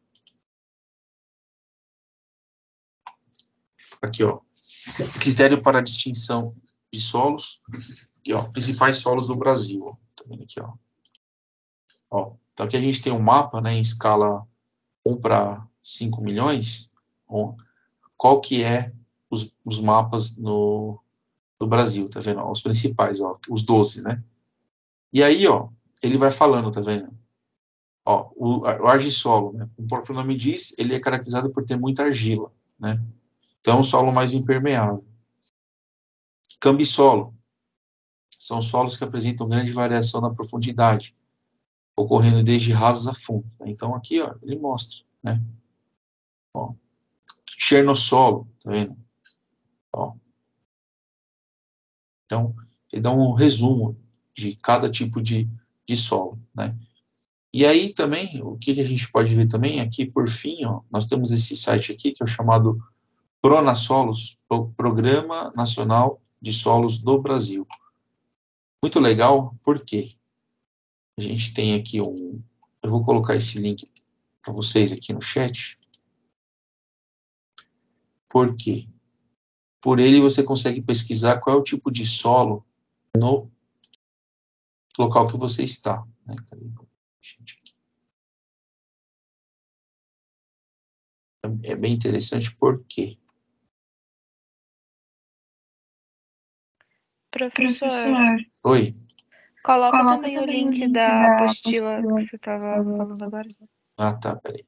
[SPEAKER 1] Aqui, ó. Critério para a distinção de solos. Aqui, ó. Principais solos do Brasil. Ó. Tá vendo aqui, ó. Ó. Então aqui a gente tem um mapa, né, em escala 1 para 5 milhões. Ó. Qual que é os mapas no Brasil, tá vendo? Ó, os principais, ó. Os 12, né? E aí, ó, ele vai falando, tá vendo? Ó, o argissolo, né? O próprio nome diz, ele é caracterizado por ter muita argila, né? Então, é um solo mais impermeável. Cambissolo. São solos que apresentam grande variação na profundidade, ocorrendo desde rasos a fundo. Então, aqui, ó, ele mostra, né? Ó. Chernossolo, tá vendo? Ó. Então, ele dá um resumo de cada tipo de solo, né? E aí também, o que a gente pode ver também aqui, por fim, ó, nós temos esse site aqui que é o chamado Pronasolos, Programa Nacional de Solos do Brasil. Muito legal, porque a gente tem aqui eu vou colocar esse link para vocês aqui no chat. Por quê? Por ele você consegue pesquisar qual é o tipo de solo no local que você está. Né? É bem interessante porque...
[SPEAKER 3] Professor,
[SPEAKER 1] Oi.
[SPEAKER 3] coloca também o link da apostila que você estava falando agora.
[SPEAKER 1] Ah, tá, peraí.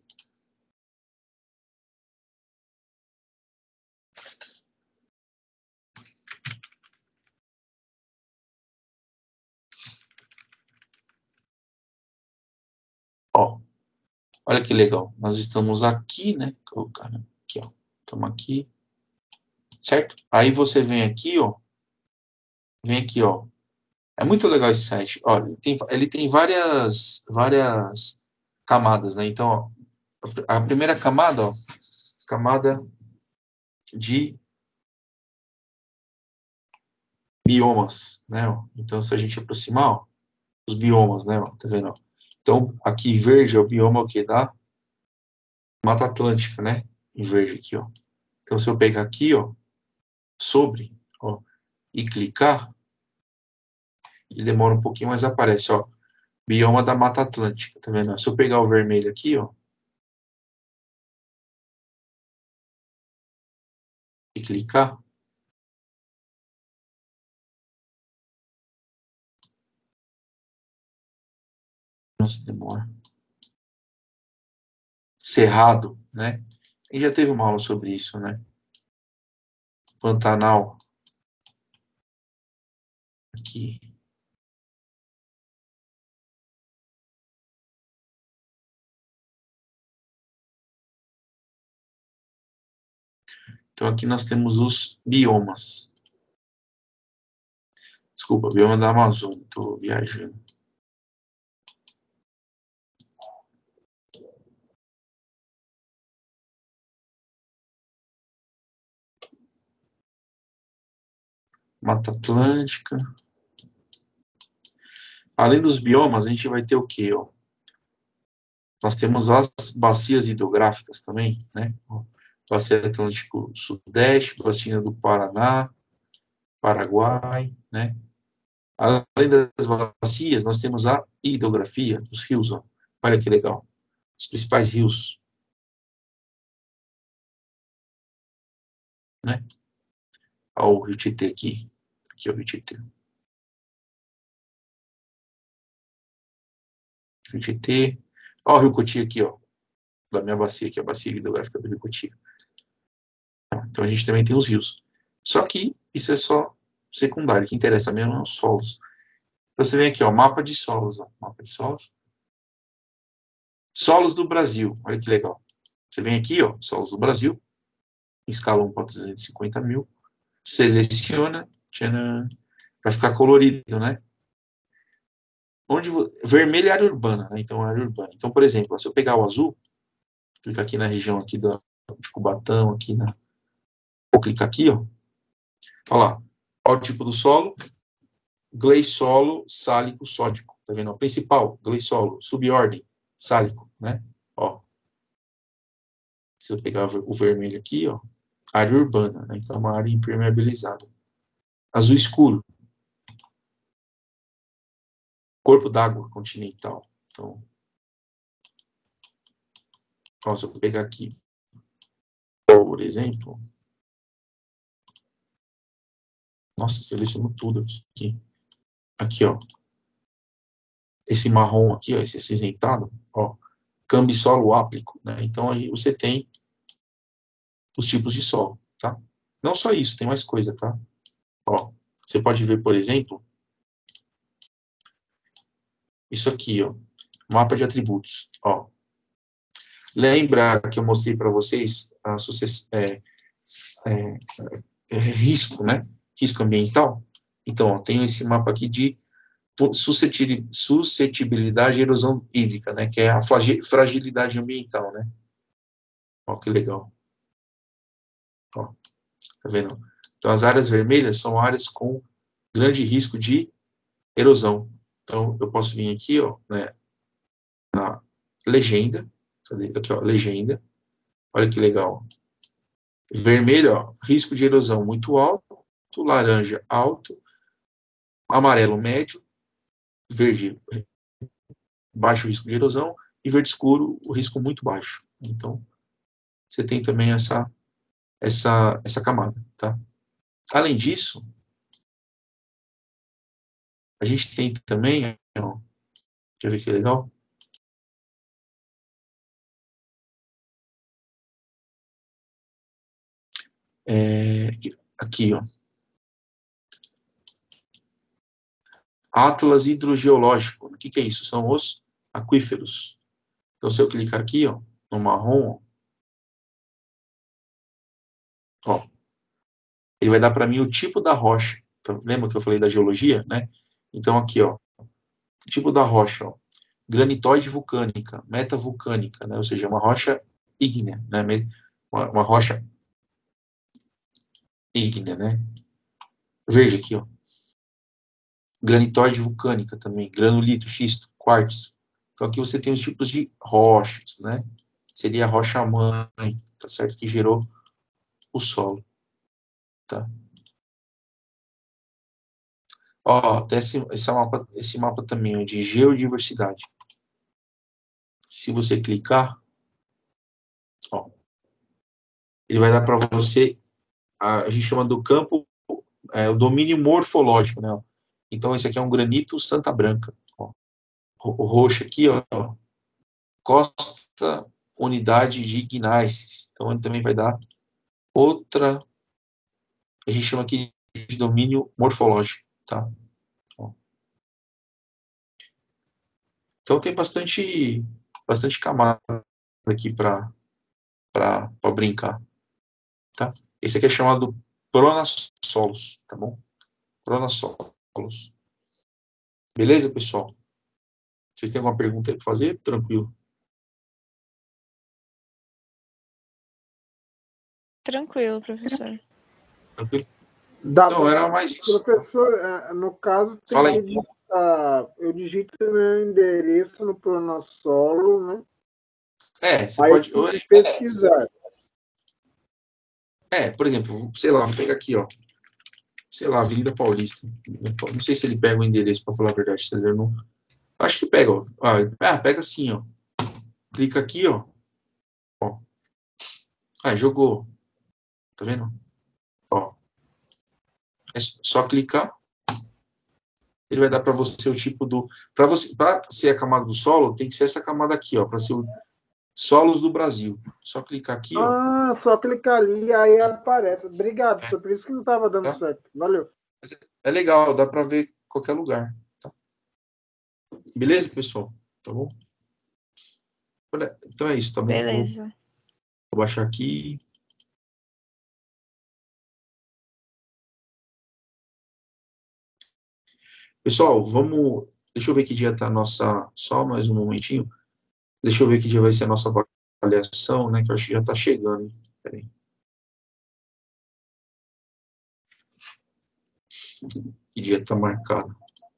[SPEAKER 1] Ó, olha que legal. Nós estamos aqui, né? Aqui, ó. Estamos aqui. Certo? Aí você vem aqui, ó. Vem aqui, ó. É muito legal esse site. Olha, ele tem várias camadas, né? Então, ó, a primeira camada, ó, camada de biomas, né? Ó. Então, se a gente aproximar, ó, os biomas, né? Ó, tá vendo? Ó? Então, aqui verde é o bioma o quê? Da Mata Atlântica, né? Em verde aqui, ó. Então, se eu pegar aqui, ó, sobre, ó, e clicar, ele demora um pouquinho, mas aparece, ó, bioma da Mata Atlântica, tá vendo? Se eu pegar o vermelho aqui, ó, e clicar, nossa, demora. Cerrado, né? E já teve uma aula sobre isso, né? Pantanal, aqui. Então aqui nós temos os biomas. Desculpa, bioma da Amazônia, estou viajando. Mata Atlântica. Além dos biomas, a gente vai ter o quê? Ó? Nós temos as bacias hidrográficas também, né? Bacia Atlântico Sudeste, Bacia do Paraná, Paraguai, né? Além das bacias, nós temos a hidrografia dos rios, ó. Olha que legal. Os principais rios, né? Olha o Rio Tietê aqui. Aqui é o Rio Tietê. Rio Tietê. Olha o Rio Cotia aqui, ó. Da minha bacia aqui, a bacia hidrográfica do Rio Cotia. Então a gente também tem os rios. Só que isso é só secundário. O que interessa mesmo são os solos. Então você vem aqui, ó, mapa de solos. Ó, mapa de solos. Solos do Brasil. Olha que legal. Você vem aqui, ó, solos do Brasil. Escala 1 para 350 mil. Seleciona. Tcharam, vai ficar colorido, né? Vermelho é área urbana, né? Então, área urbana. Então, por exemplo, se eu pegar o azul, clicar aqui na região aqui de Cubatão, aqui na... Vou clicar aqui, ó. Olha lá. Olha o tipo do solo. Gleissolo sálico sódico. Tá vendo? O principal, gleissolo. Subordem, sálico, né? Ó. Se eu pegar o vermelho aqui, ó. Área urbana, né? Então, uma área impermeabilizada. Azul escuro. Corpo d'água continental. Então, se eu pegar aqui, por exemplo. Nossa, selecionou tudo aqui. Aqui, ó. Esse marrom aqui, ó, esse acinzentado, ó. Cambisolo áplico, né? Então, aí você tem os tipos de solo, tá? Não só isso, tem mais coisa, tá? Ó, você pode ver, por exemplo, isso aqui, ó. Mapa de atributos, ó. Lembra que eu mostrei para vocês a risco, né? Risco ambiental? Então, ó, tenho esse mapa aqui de suscetibilidade à erosão hídrica, né? Que é a fragilidade ambiental, né? Ó, que legal. Ó, tá vendo? Então, as áreas vermelhas são áreas com grande risco de erosão. Então, eu posso vir aqui, ó, né, na legenda. Cadê? Aqui, ó, legenda. Olha que legal. Vermelho, ó, risco de erosão muito alto. Laranja, alto. Amarelo, médio. Verde, baixo risco de erosão. E verde escuro, o risco muito baixo. Então, você tem também essa camada, tá? Além disso, a gente tem também, ó, deixa eu ver que legal. Aqui, ó. Atlas hidrogeológico. O que é isso? São os aquíferos. Então, se eu clicar aqui, ó, no marrom, ó, ele vai dar para mim o tipo da rocha. Então, lembra que eu falei da geologia, né? Então, aqui, ó, o tipo da rocha, ó, granitoide vulcânica, metavulcânica, né? Ou seja, uma rocha ígnea, né? Uma rocha ígnea, né? Verde aqui, ó. Granitoide vulcânica também, granulito, xisto, quartzo. Então, aqui você tem os tipos de rochas, né? Seria a rocha-mãe, tá certo? Que gerou o solo, tá? Ó, tem esse mapa também, ó, de geodiversidade. Se você clicar, ó, ele vai dar para você, a gente chama do campo, o domínio morfológico, né? Então, esse aqui é um granito Santa Branca. Ó. O roxo aqui, ó, Costa Unidade de Ignaces. Então, ele também vai dar outra, a gente chama aqui de domínio morfológico, tá? Ó. Então, tem bastante camada aqui para brincar, tá? Esse aqui é chamado Pronasolos, tá bom? Pronasolos. Beleza, pessoal? Vocês têm alguma pergunta aí para fazer? Tranquilo.
[SPEAKER 3] Tranquilo, professor.
[SPEAKER 1] Tranquilo?
[SPEAKER 2] Dá
[SPEAKER 1] Não, era mais isso.
[SPEAKER 2] Professor, no caso, tem
[SPEAKER 1] Fala aí.
[SPEAKER 2] que digitar, eu digito meu endereço no Pronassolo, né?
[SPEAKER 1] Você
[SPEAKER 2] Aí
[SPEAKER 1] pode.
[SPEAKER 2] tem que pesquisar.
[SPEAKER 1] Por exemplo, sei lá, vou pegar aqui, ó. Sei lá, Avenida Paulista. Não sei se ele pega o endereço, para falar a verdade, César. Não. Acho que pega, ó. Pega assim, ó. Clica aqui, ó. Jogou. Tá vendo? Ó. É só clicar. Ele vai dar para você o tipo do. Para ser a camada do solo, tem que ser essa camada aqui, ó. Para ser o solos do Brasil. Só clicar aqui, ó.
[SPEAKER 2] Só clicar ali e aí aparece. Obrigado, foi por isso que não estava dando certo. Valeu.
[SPEAKER 1] É legal, dá para ver em qualquer lugar. Tá? Beleza, pessoal? Tá bom? Então é isso, tá bom?
[SPEAKER 3] Beleza.
[SPEAKER 1] Vou baixar aqui. Pessoal, vamos. Deixa eu ver que dia tá a nossa. Só mais um momentinho. Deixa eu ver que dia vai ser a nossa avaliação, né? Que eu acho que já tá chegando. Peraí. Que dia tá marcado?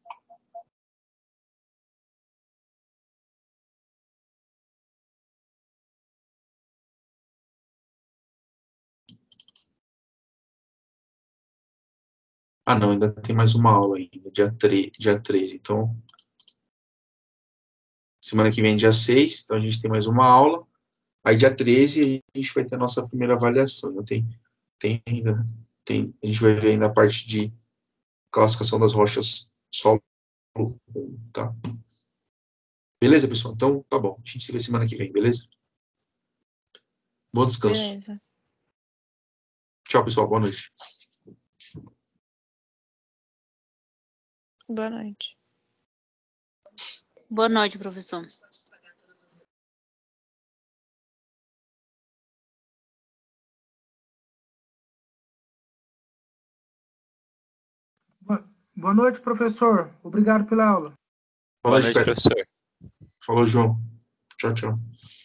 [SPEAKER 1] Não, ainda tem mais uma aula ainda, dia 13. Então, semana que vem, dia 6, então a gente tem mais uma aula. Aí, dia 13, a gente vai ter a nossa primeira avaliação. Então, a gente vai ver ainda a parte de classificação das rochas solo, tá? Beleza, pessoal? Então, tá bom. A gente se vê semana que vem, beleza? Bom descanso.
[SPEAKER 3] Beleza.
[SPEAKER 1] Tchau, pessoal. Boa noite.
[SPEAKER 3] Boa noite.
[SPEAKER 4] Boa noite, professor.
[SPEAKER 5] Boa noite, professor. Obrigado pela aula.
[SPEAKER 1] Boa
[SPEAKER 6] noite,
[SPEAKER 1] Pedro.
[SPEAKER 6] professor.
[SPEAKER 1] Falou, João. Tchau, tchau.